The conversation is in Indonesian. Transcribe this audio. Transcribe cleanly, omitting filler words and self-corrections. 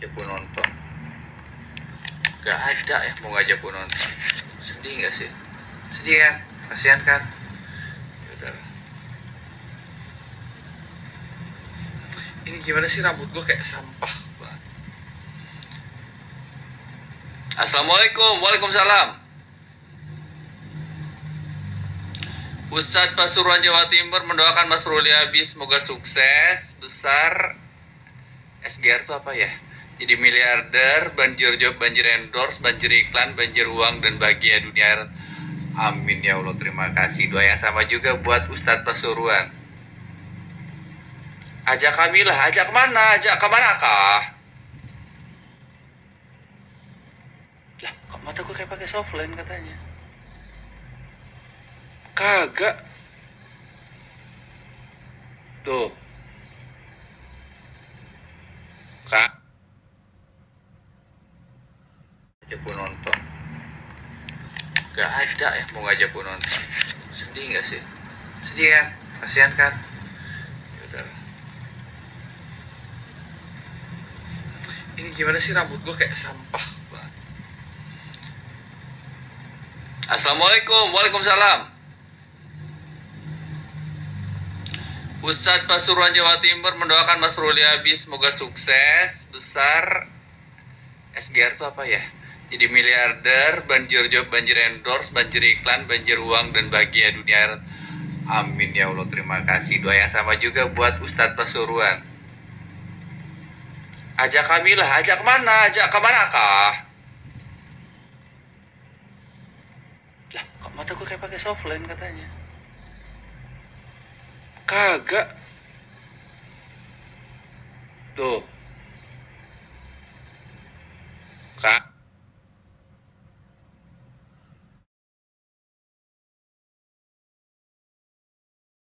ngajak gue nonton, gak ada ya mau ngajak gue nonton. Sedih gak sih? Sedih kan? Kasihan kan? Yaudah. Ini gimana sih, rambut gue kayak sampah banget. Assalamualaikum. Waalaikumsalam. Ustadz Pasuruan Jawa Timur mendoakan Mas Ruli Abi semoga sukses besar. SGR itu apa ya? Jadi miliarder, banjir job, banjir endorse, banjir iklan, banjir uang, dan bahagia dunia akhirat. Amin ya Allah, terima kasih. Doa yang sama juga buat Ustadz Pasuruan. Ajak kami lah, ajak kemana? Ajak kemana kah? Lah, kok mata gue kayak pakai softline katanya? Kagak. Tuh. Kak. Ajak gue nonton. Gak ada ya mau ngajak gue nonton. Sedih gak sih? Sedih kan? Kasihan kan? Yaudah. Ini gimana sih, rambut gue kayak sampah banget. Assalamualaikum. Waalaikumsalam. Ustadz Pasuruan Jawa Timur mendoakan Mas Ruli Abi semoga sukses besar. SGR itu apa ya? Jadi miliarder, banjir job, banjir endorse, banjir iklan, banjir uang, dan bahagia dunia akhirat. Amin ya Allah, terima kasih. Doa yang sama juga buat Ustadz Pasuruan. Ajak kami lah, ajak kemana? Ajak kemana kah? Lah, kok mata gue kayak pakai softline katanya? Kagak. Tuh. Kak.